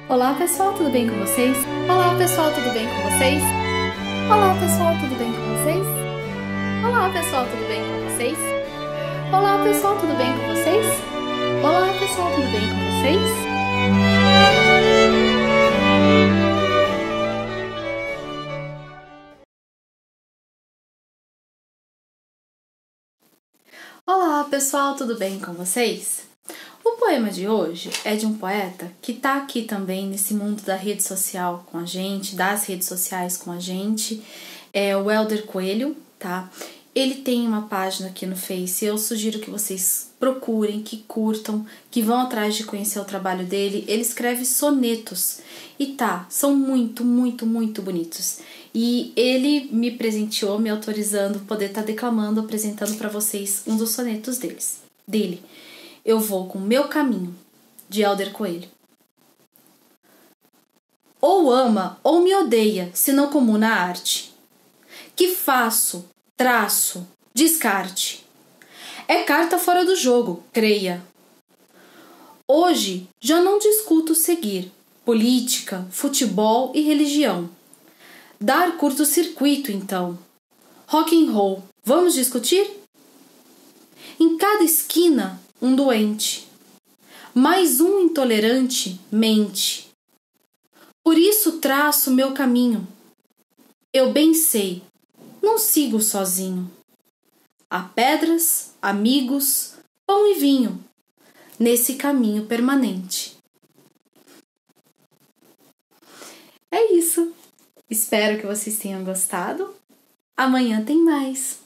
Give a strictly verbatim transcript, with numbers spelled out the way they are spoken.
Olá pessoal, tudo bem com vocês? Olá pessoal, tudo bem com vocês? Olá pessoal, tudo bem com vocês? Olá pessoal, tudo bem com vocês? Olá pessoal, tudo bem com vocês? Olá pessoal, tudo bem com vocês? Olá pessoal, tudo bem com vocês? O poema de hoje é de um poeta que tá aqui também nesse mundo da rede social com a gente, das redes sociais com a gente, é o Helder Coelho, tá? Ele tem uma página aqui no Face, eu sugiro que vocês procurem, que curtam, que vão atrás de conhecer o trabalho dele. Ele escreve sonetos e tá, são muito, muito, muito bonitos. E ele me presenteou, me autorizando poder estar tá declamando, apresentando para vocês um dos sonetos deles, dele. Eu vou com meu caminho, de Helder Coelho. Ou ama ou me odeia, se não comuna a arte. Que faço, traço, descarte. É carta fora do jogo, creia. Hoje já não discuto seguir política, futebol e religião. Dar curto-circuito, então. Rock and roll, vamos discutir? Em cada esquina, um doente. Mais um intolerante mente. Por isso traço meu caminho. Eu bem sei, não sigo sozinho. Há pedras, amigos, pão e vinho, nesse caminho permanente. É isso. Espero que vocês tenham gostado. Amanhã tem mais.